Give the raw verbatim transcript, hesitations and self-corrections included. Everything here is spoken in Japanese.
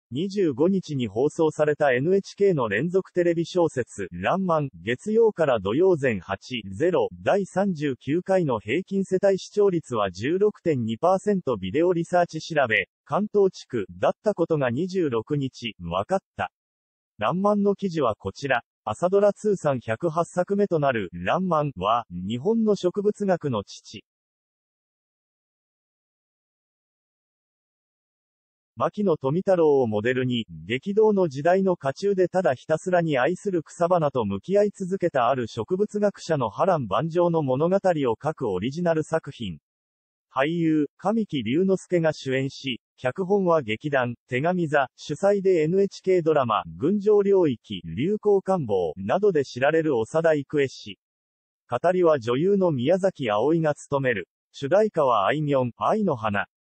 にじゅうごにちに放送された エヌエイチケー の連続テレビ小説、らんまん、月曜から土曜前はち、ゼロ、だいさんじゅうきゅうかいの平均世帯視聴率は じゅうろくてんにパーセント ビデオリサーチ調べ、関東地区、だったことがにじゅうろくにち、分かった。らんまんの記事はこちら。朝ドラ通算ひゃくはちさくめとなる、らんまんは、日本の植物学の父。牧野富太郎をモデルに、激動の時代の渦中でただひたすらに愛する草花と向き合い続けたある植物学者の波乱万丈の物語を書くオリジナル作品。俳優、神木隆之介が主演し、脚本は劇団、手紙座、主催で エヌエイチケー ドラマ、群青領域、流行感冒、などで知られる長田郁恵氏。語りは女優の宮崎あおいが務める。主題歌はあいみょん、愛の花。